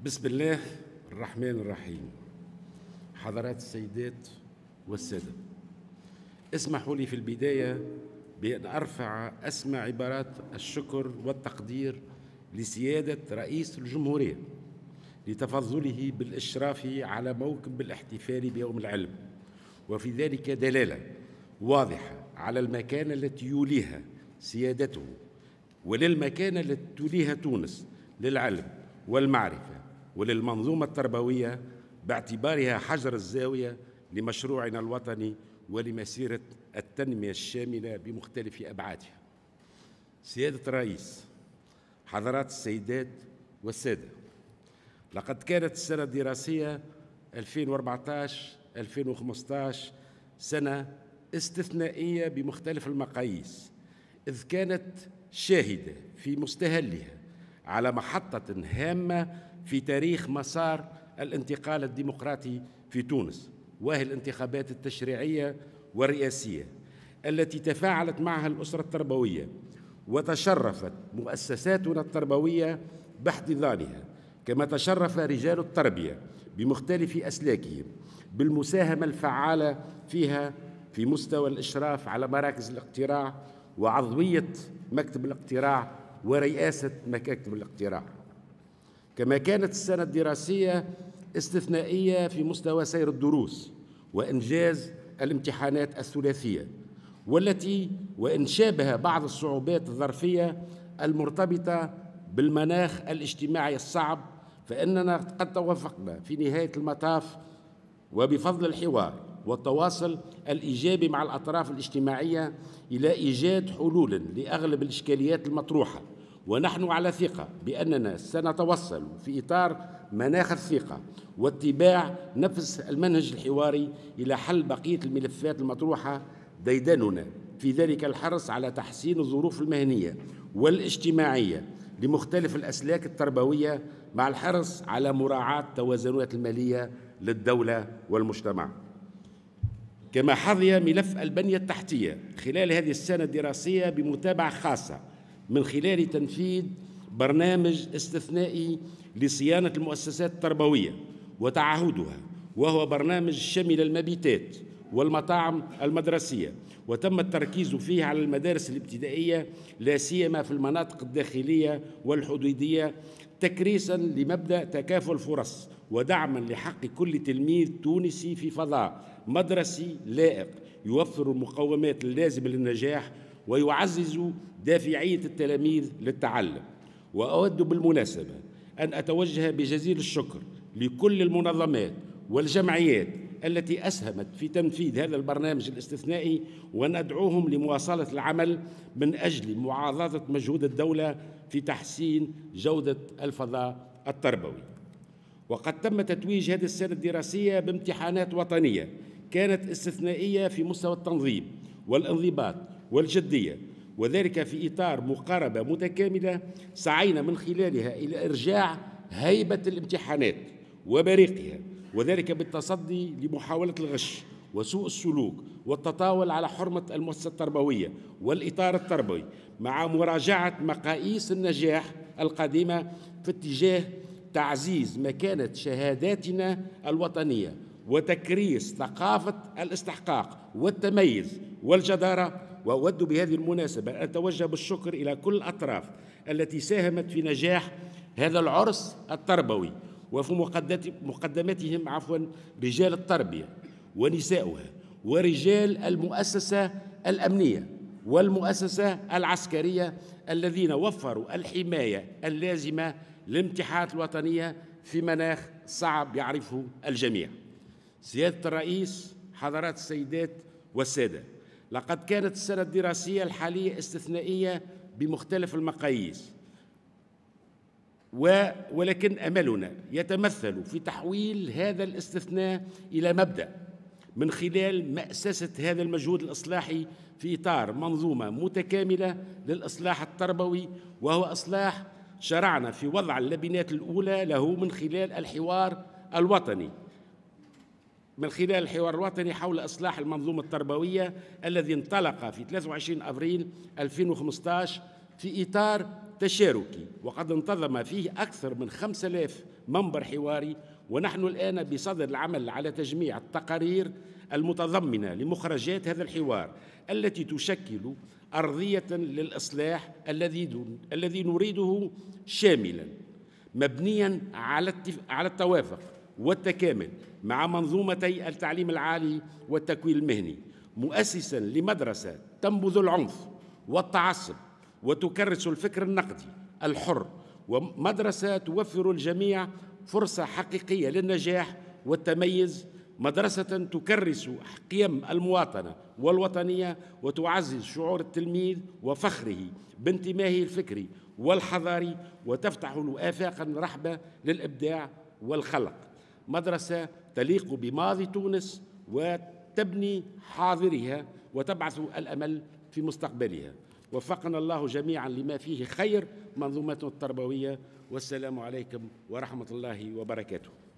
بسم الله الرحمن الرحيم. حضرات السيدات والسادة، اسمحوا لي في البداية بأن أرفع أسمى عبارات الشكر والتقدير لسيادة رئيس الجمهورية لتفضله بالإشراف على موكب الاحتفال بيوم العلم، وفي ذلك دلالة واضحة على المكانة التي يوليها سيادته وللمكانة التي توليها تونس للعلم والمعرفة وللمنظومة التربوية، باعتبارها حجر الزاوية لمشروعنا الوطني ولمسيرة التنمية الشاملة بمختلف أبعادها. سيادة الرئيس، حضرات السيدات والسادة، لقد كانت السنة الدراسية 2014-2015 سنة استثنائية بمختلف المقاييس، إذ كانت شاهدة في مستهلها على محطة هامة في تاريخ مسار الانتقال الديمقراطي في تونس، وهي الانتخابات التشريعية والرئاسية التي تفاعلت معها الأسرة التربوية، وتشرفت مؤسساتنا التربوية باحتضانها، كما تشرف رجال التربية بمختلف أسلاكهم بالمساهمة الفعالة فيها في مستوى الإشراف على مراكز الاقتراع وعضوية مكتب الاقتراع ورئاسة مكاتب الاقتراع. كما كانت السنة الدراسية استثنائية في مستوى سير الدروس وإنجاز الامتحانات الثلاثية، والتي وإن شابه بعض الصعوبات الظرفية المرتبطة بالمناخ الاجتماعي الصعب، فإننا قد توفقنا في نهاية المطاف وبفضل الحوار والتواصل الإيجابي مع الأطراف الاجتماعية إلى إيجاد حلول لأغلب الإشكاليات المطروحة، ونحن على ثقة بأننا سنتوصل في إطار مناخ الثقة واتباع نفس المنهج الحواري إلى حل بقية الملفات المطروحة، ديدننا في ذلك الحرص على تحسين الظروف المهنية والاجتماعية لمختلف الأسلاك التربوية، مع الحرص على مراعاة التوازنات المالية للدولة والمجتمع. كما حظي ملف البنية التحتية خلال هذه السنة الدراسية بمتابعة خاصة من خلال تنفيذ برنامج استثنائي لصيانة المؤسسات التربوية وتعهدها، وهو برنامج شمل المبيتات والمطاعم المدرسية، وتم التركيز فيه على المدارس الابتدائية لا سيما في المناطق الداخلية والحدودية، تكريسا لمبدأ تكافؤ الفرص ودعما لحق كل تلميذ تونسي في فضاء مدرسي لائق يوفر المقومات اللازمة للنجاح ويعزز دافعية التلاميذ للتعلم. وأود بالمناسبة أن أتوجه بجزيل الشكر لكل المنظمات والجمعيات التي أسهمت في تنفيذ هذا البرنامج الاستثنائي، وندعوهم لمواصلة العمل من أجل معاضدة مجهود الدولة في تحسين جودة الفضاء التربوي. وقد تم تتويج هذه السنة الدراسية بامتحانات وطنية كانت استثنائية في مستوى التنظيم والانضباط والجدية، وذلك في إطار مقاربة متكاملة سعينا من خلالها إلى إرجاع هيبة الامتحانات وبريقها، وذلك بالتصدي لمحاولة الغش وسوء السلوك والتطاول على حرمة المؤسسة التربوية والإطار التربوي، مع مراجعة مقاييس النجاح القديمة في اتجاه تعزيز مكانة شهاداتنا الوطنية وتكريس ثقافة الاستحقاق والتميز والجدارة. وأود بهذه المناسبة أن أتوجه بالشكر إلى كل الأطراف التي ساهمت في نجاح هذا العرس التربوي، وفي مقدمتهم رجال التربية ونساؤها ورجال المؤسسة الأمنية والمؤسسة العسكرية الذين وفروا الحماية اللازمة للامتحانات الوطنية في مناخ صعب يعرفه الجميع. سيادة الرئيس، حضرات السيدات والسادة، لقد كانت السنة الدراسية الحالية استثنائية بمختلف المقاييس، ولكن أملنا يتمثل في تحويل هذا الاستثناء إلى مبدأ من خلال مأسسة هذا المجهود الإصلاحي في إطار منظومة متكاملة للإصلاح التربوي، وهو إصلاح شرعنا في وضع اللبنات الأولى له من خلال الحوار الوطني حول إصلاح المنظومة التربوية الذي انطلق في 23 أبريل 2015 في إطار تشاركي، وقد انتظم فيه أكثر من 5000 منبر حواري، ونحن الآن بصدد العمل على تجميع التقارير المتضمنة لمخرجات هذا الحوار التي تشكل أرضية للإصلاح الذي نريده شاملا مبنيا على التوافق والتكامل مع منظومتي التعليم العالي والتكوين المهني، مؤسسا لمدرسة تنبذ العنف والتعصب وتكرس الفكر النقدي الحر، ومدرسة توفر الجميع فرصة حقيقية للنجاح والتميز، مدرسة تكرس قيم المواطنة والوطنية وتعزز شعور التلميذ وفخره بانتمائه الفكري والحضاري، وتفتح له آفاقا رحبة للإبداع والخلق، مدرسة تليق بماضي تونس وتبني حاضرها وتبعث الأمل في مستقبلها. وفقنا الله جميعا لما فيه خير منظومة التربوية، والسلام عليكم ورحمة الله وبركاته.